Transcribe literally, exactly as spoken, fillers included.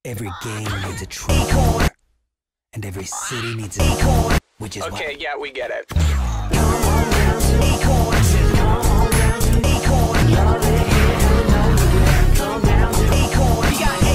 Every game needs a true, and every city needs a, which is Okay, yeah, we get it. We got